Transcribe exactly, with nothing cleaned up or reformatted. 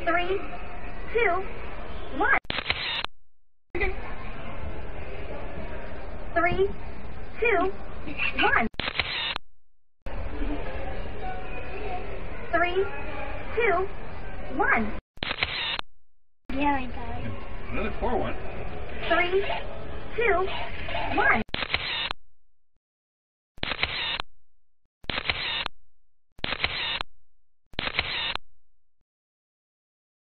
Three, two, one. Three, two, one. Three, two, one. Yeah, I got it. Another four one. Three, two, one.